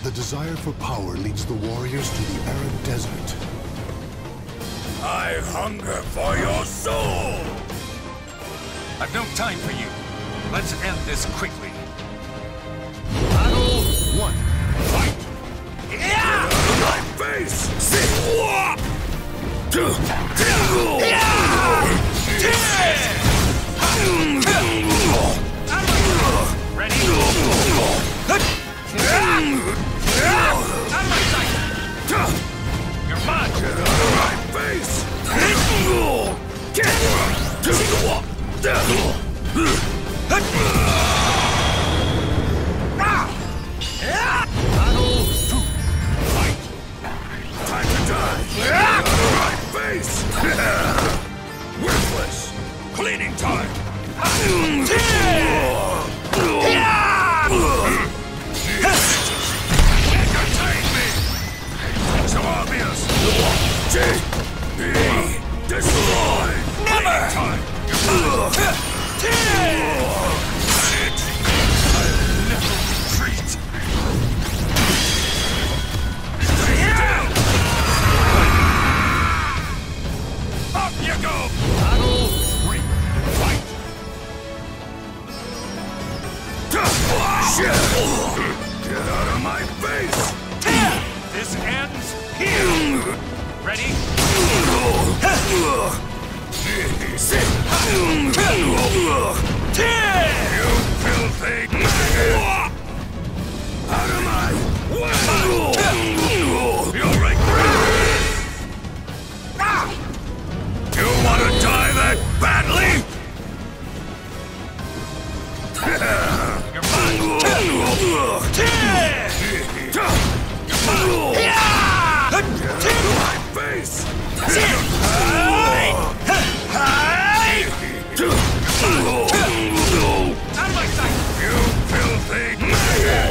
The desire for power leads the warriors to the arid desert. I hunger for your soul! I've no time for you. Let's end this quickly. Battle 1. Fight! Yeah! My face! Sit! Ready? You're mine! My face! Battle 2. Fight! Time to die! My face! Worthless! Cleaning time! Entertain me! So obvious! Be destroyed! Never! Time! Retreat! Up you go! Battle 3. Fight! Shit! Get out of my face! This ends here! Ready? You filthy maggot! Out of my way! You'll regret it! You want to die that badly? You're mine! My face! Out of my sight! You filthy maggot!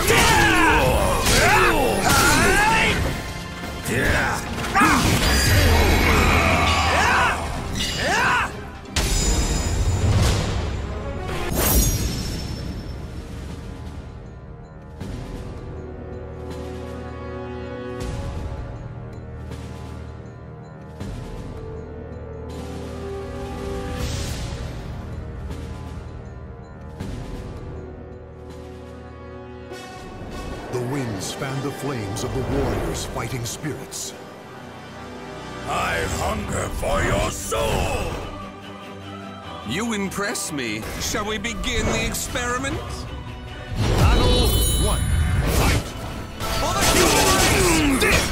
The winds fan the flames of the warriors' fighting spirits. I hunger for your soul! You impress me. Shall we begin the experiment? Battle 1. Fight! For the human race!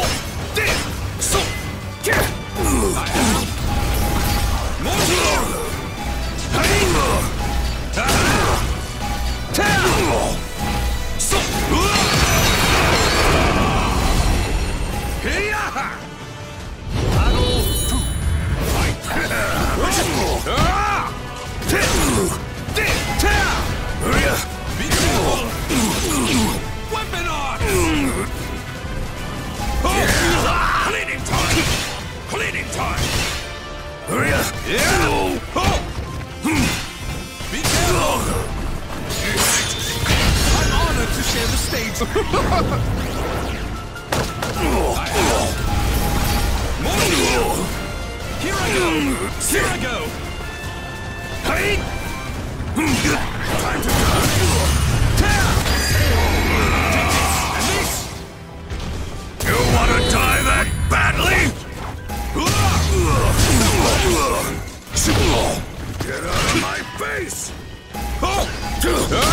Battle 2. Fight! Weapon on! Cleaning time! Cleaning time! Be careful! I'm honored to share the stage. Here I go! Here I go! Time to die! You want to die that badly? Get out of my face! Get out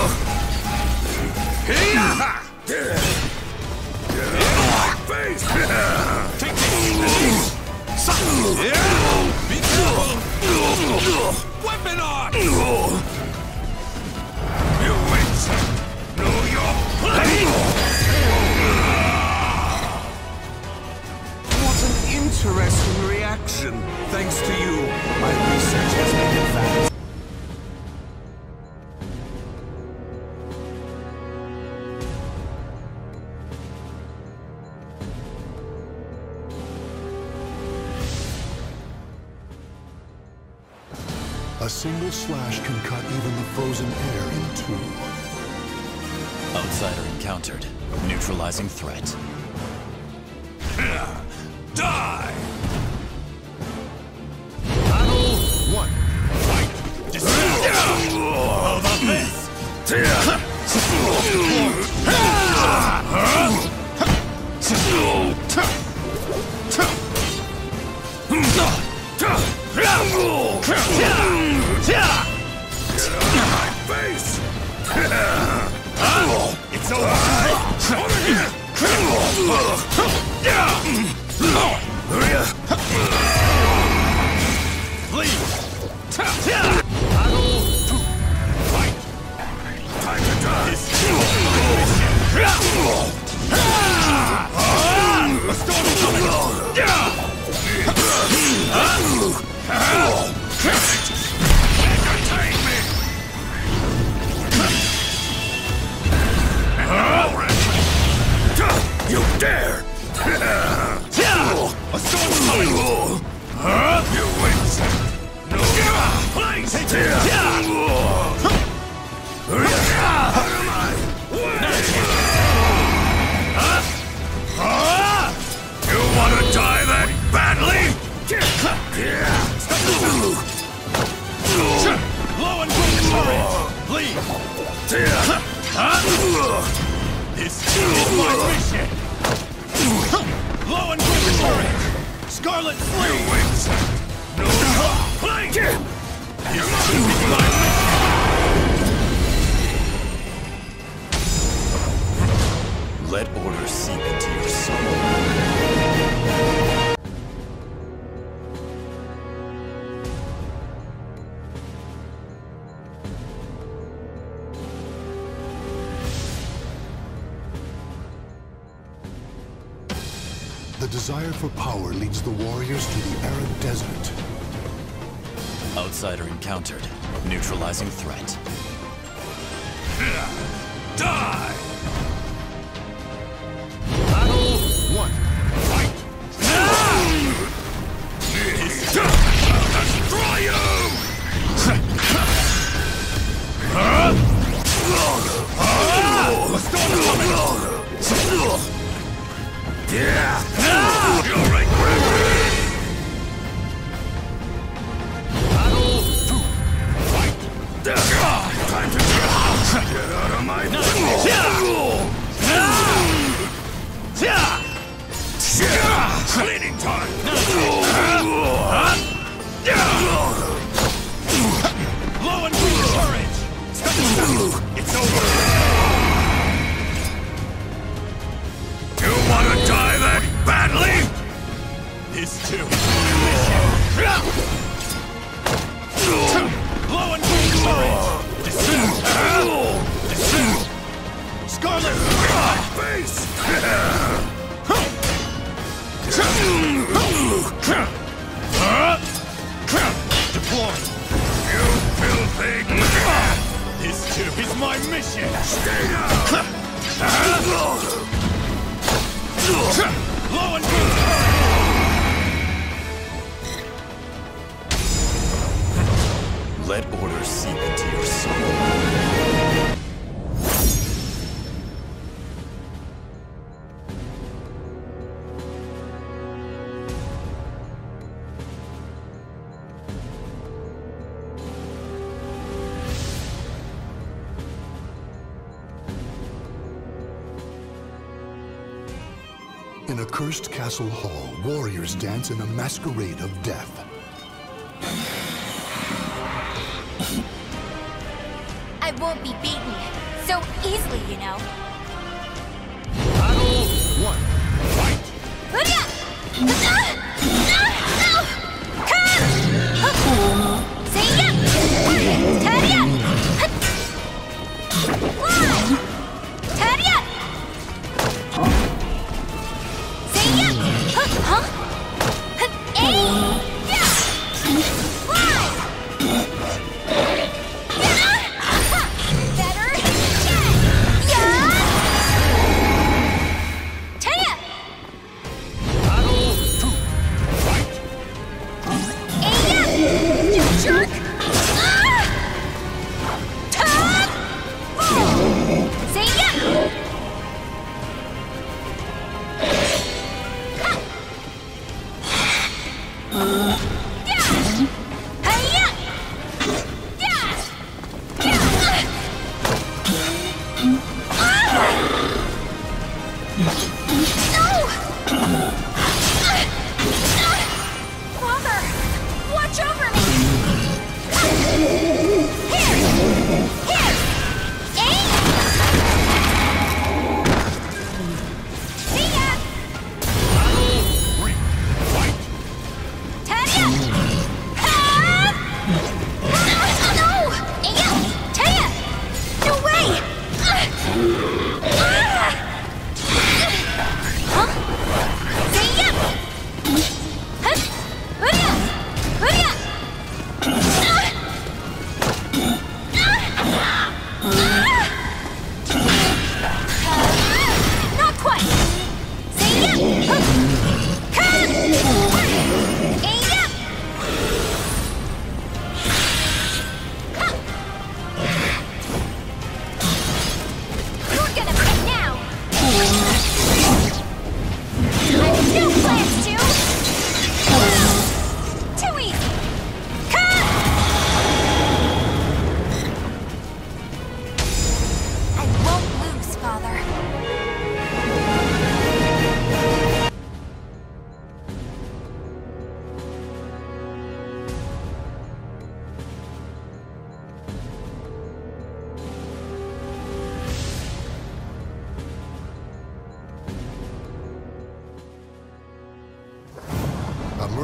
of my face! Take this! Be careful! Weapon on! You insect! Know your place! What an interesting reaction. Thanks to you, my research has made it fact. A single slash can cut even the frozen air in two. Outsider encountered. Neutralizing threat. Die! Battle 1. Fight! How about this? My face! It's over. Over here! Please. Battle 2. Fight! Time to die! A storm is coming. Entertain me! You dare! A storm is coming. You win, son. No! Please! Take it. Out of my way! You want to die that badly? Blow and bring the turret. Please. This is my mission. Blow and bring the turret. Scarlet You Flame. win, son. No! Please! This is my mission. Let order seep into your soul. The desire for power leads the warriors to the arid desert. Outsider encountered. Neutralizing threat. Die! Battle 1. Fight! Destroy you! A storm is coming. You'll regret it! Battle 2. Fight! Time to get out of my way! Cleaning time! Blow and bring the courage. It's over. You want to die that badly? This too. Blow and bring the courage. Scarlet Face! Deploy. You filthy! This too is my mission. Stay down! Blow and bring the courage. Let order seep into your soul. In a cursed castle hall, warriors dance in a masquerade of death. I won't be beaten so easily, you know. Battle 1. Fight! Hurya! Seiya! Tarya! Tarya! Seiya! Huh? Better! Yeah! Tarya! Battle 2.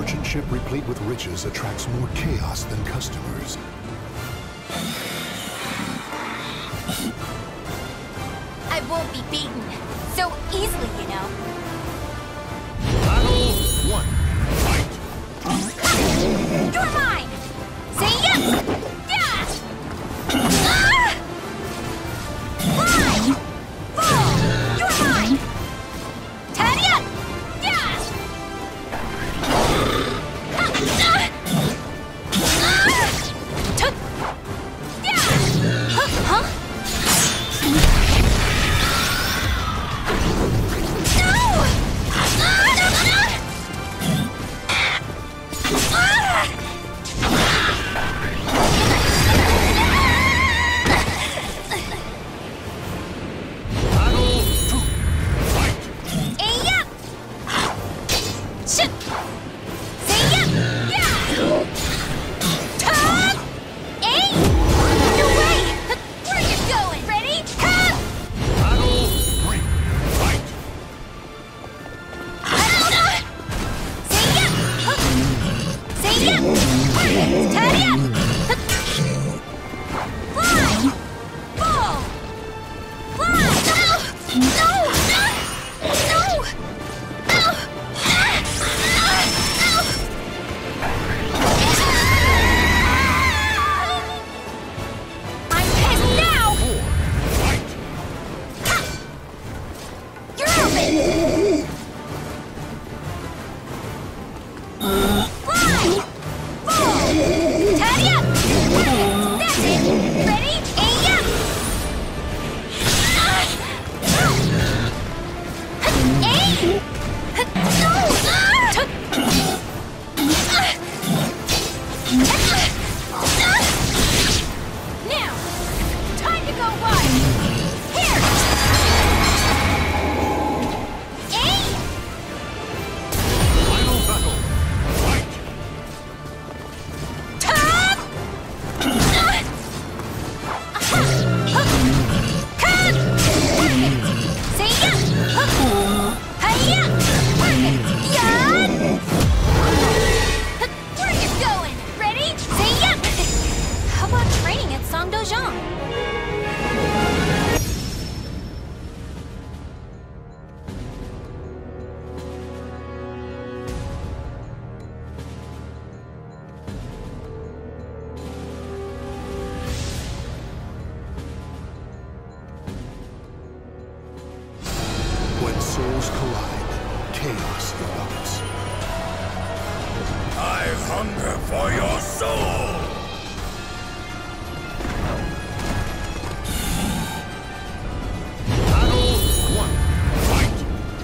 merchant ship replete with riches attracts more chaos than customers. I won't be beaten so easily, you know. Battle 1. Fight! You're mine! Say yes! Yeah! Fly! Fall! You're mine! Tidy up! Yeah! Huh? When souls collide, chaos erupts. I hunger for your soul! Battle 1. Fight!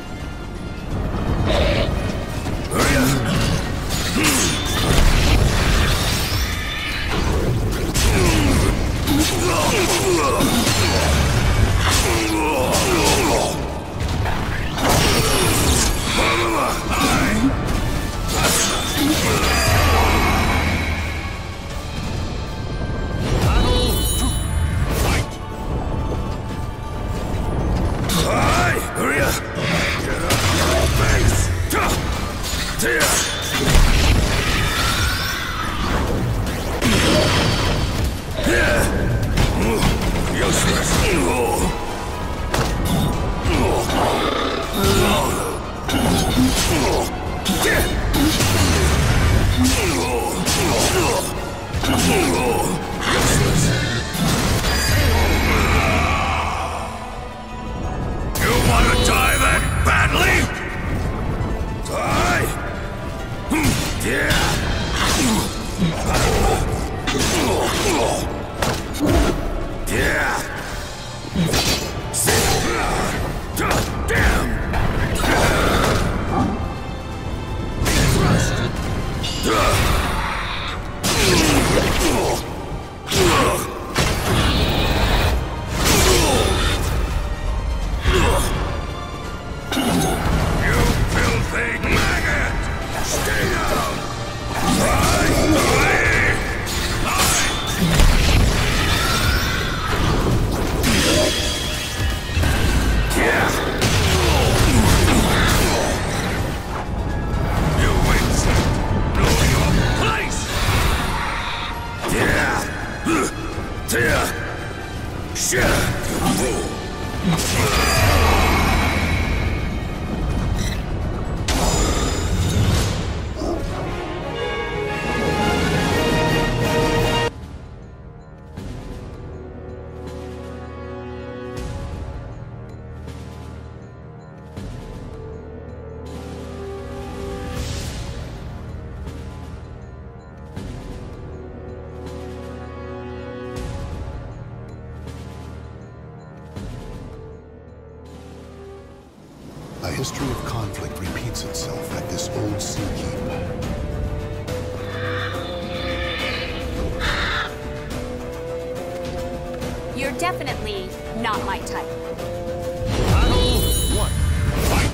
You wanna die that badly? Die? Yeah! Yeah! Damn! You filthy maggot! Stay down! You insect! A history of conflict repeats itself at this old sea keep. You're definitely not my type. Battle 1. Fight!